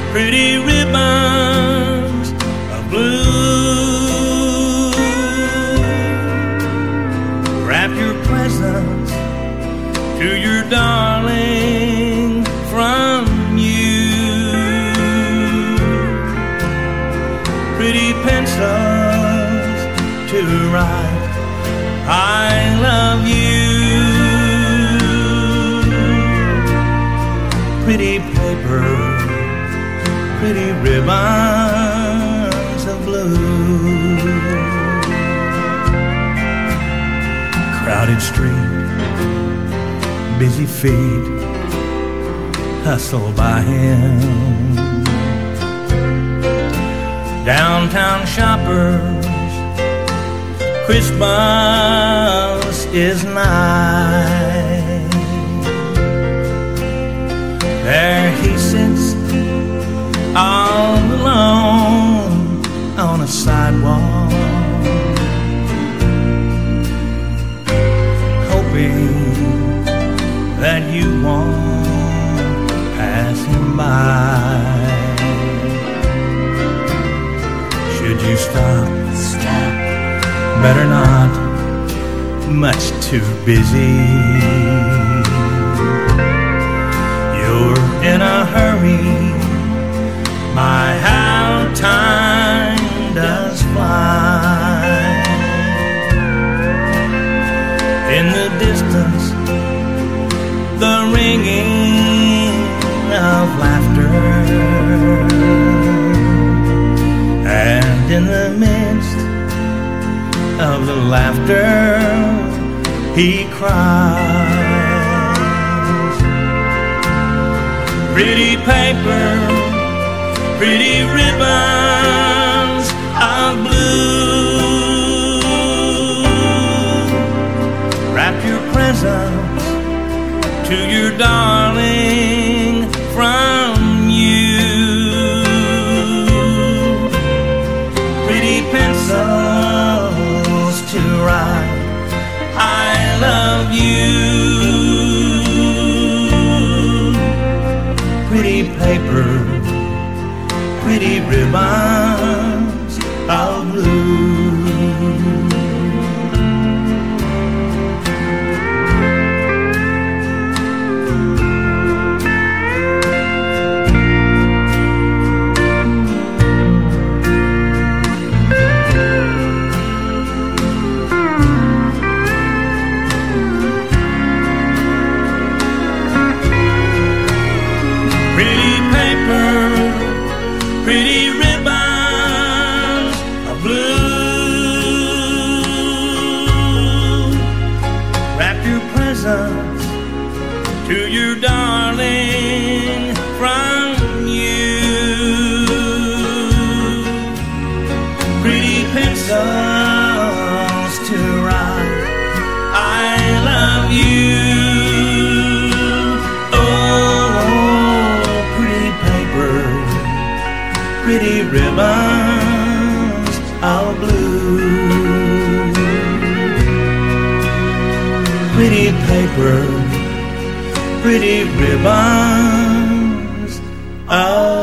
pretty ribbons of blue. Wrap your presents to your darling from you. Pretty pencils to write I love you. Pretty paper, pretty ribbons of blue. Crowded street, busy feet hustle by him. Downtown shoppers, Christmas is nigh. There he sits all alone on a sidewalk, hoping that you won't pass him by. Should you stop? Better not, much too busy. You're in a hurry, my how time does fly. In the distance, the ringing of laughter, and in the midst of the laughter he cries. Pretty paper, pretty ribbons of blue. Wrap your presents to your darling from you. Pretty pencils to write I love you. Pretty paper, pretty ribbons of blue. Pretty ribbons of blue. Wrap your presents to your darling from you. Pretty pencils to write I love you. Pretty ribbons of blue. Pretty paper, pretty ribbons of